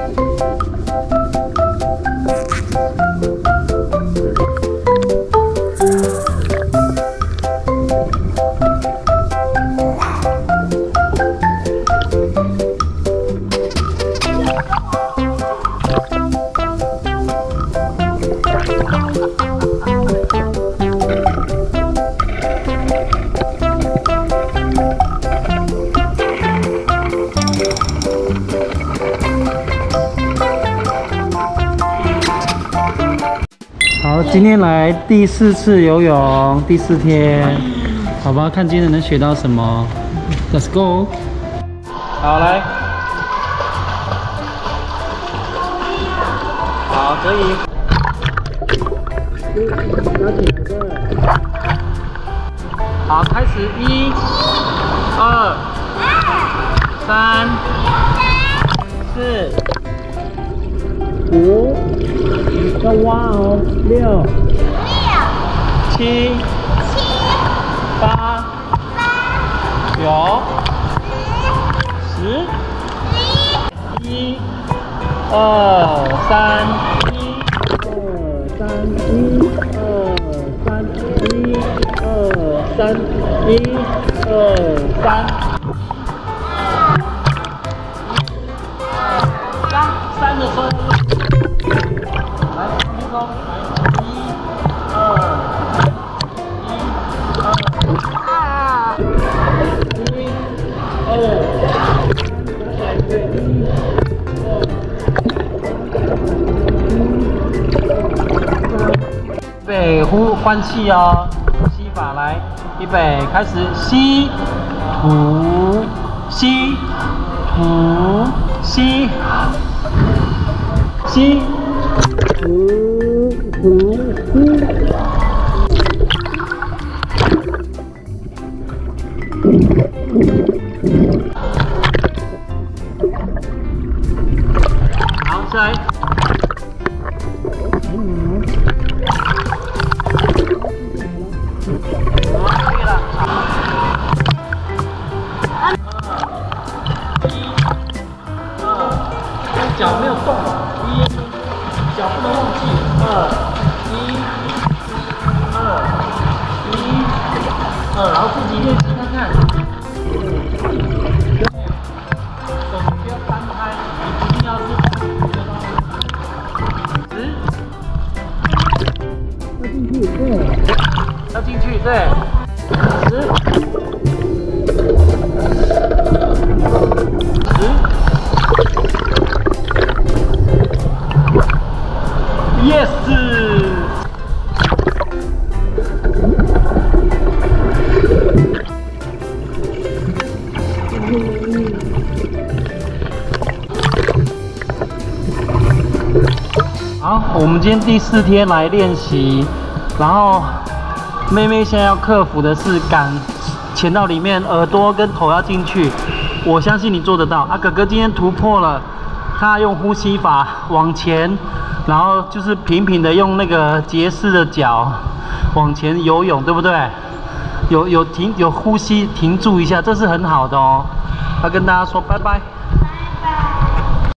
好，今天来第4次游泳，第4天，好吧，看今天能学到什么。Let's go。好，来。好，可以。好，开始，1、2、3、4、5。 要挖哦，6、7、8、9、10、1、2、3、1、2、3、1、2、3、1、2、3、1、2、3。3的时候。 预备，换气哦，呼吸法来，预备，开始，吸，吐，吸，吐，吸，吸，吐，吸。 好，下来。对了。脚没有动，1，脚不能忘记，2，1，2，1，2，然后自己练习看看。 手不要翻开，你一定要是要进去，对，10，yes。 好，我们今天第4天来练习，然后妹妹现在要克服的是敢潜到里面，耳朵跟头要进去。我相信你做得到啊！哥哥今天突破了，他用呼吸法往前，然后就是平平的用那个蝶式的脚往前游泳，对不对？有呼吸停住一下，这是很好的哦。要跟大家说拜拜。